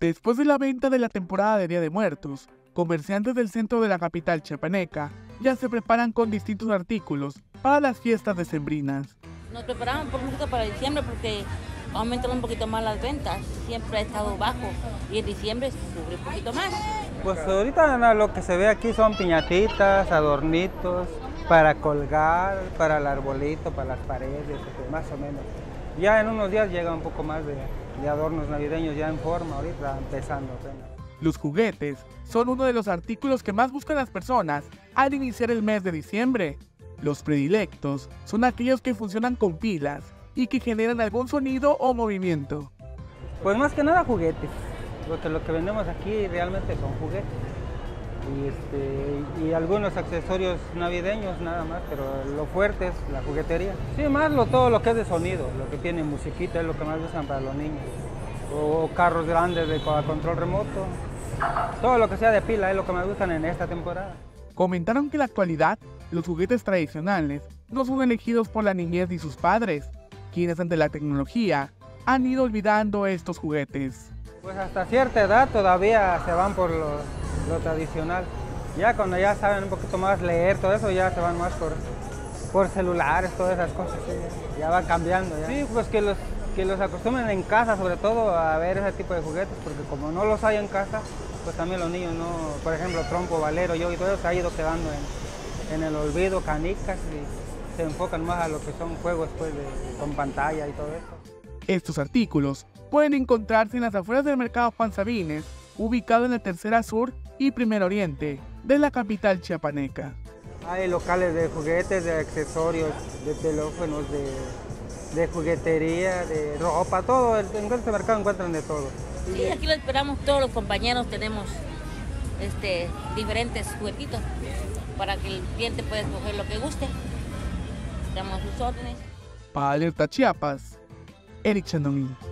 Después de la venta de la temporada de Día de Muertos, comerciantes del centro de la capital chiapaneca ya se preparan con distintos artículos para las fiestas decembrinas. Nos preparamos por música para diciembre porque aumentan un poquito más las ventas. Siempre ha estado bajo y en diciembre sube un poquito más. Pues ahorita lo que se ve aquí son piñatitas, adornitos para colgar, para el arbolito, para las paredes, más o menos. Ya en unos días llega un poco más de adornos navideños ya en forma, ahorita empezando apenas. Los juguetes son uno de los artículos que más buscan las personas al iniciar el mes de diciembre. Los predilectos son aquellos que funcionan con pilas y que generan algún sonido o movimiento. Pues más que nada juguetes, porque lo que vendemos aquí realmente son juguetes. Y algunos accesorios navideños nada más, pero lo fuerte es la juguetería. Sí, más todo lo que es de sonido, lo que tiene musiquita es lo que más usan para los niños. O carros grandes a control remoto, todo lo que sea de pila es lo que más usan en esta temporada. Comentaron que en la actualidad los juguetes tradicionales no son elegidos por la niñez ni sus padres, quienes ante la tecnología han ido olvidando estos juguetes. Pues hasta cierta edad todavía se van por lo tradicional. Ya cuando ya saben un poquito más leer, todo eso ya se van más por celulares, todas esas cosas, sí, ya van cambiando. Ya. Sí, pues que los acostumbren en casa sobre todo a ver ese tipo de juguetes, porque como no los hay en casa, pues también los niños no, por ejemplo trompo, valero, yo y todo eso se ha ido quedando en el olvido, canicas, y se enfocan más a lo que son juegos pues, con pantalla y todo eso. Estos artículos pueden encontrarse en las afueras del mercado Juan Sabines, ubicado en el Tercera Sur y Primer Oriente de la capital chiapaneca. Hay locales de juguetes, de accesorios, de teléfonos, de juguetería, de ropa, todo. En este mercado encuentran de todo. Sí, aquí lo esperamos todos los compañeros, tenemos diferentes juguetitos para que el cliente pueda escoger lo que guste. Damos sus órdenes. Para Alerta Chiapas, Eric Chandomí.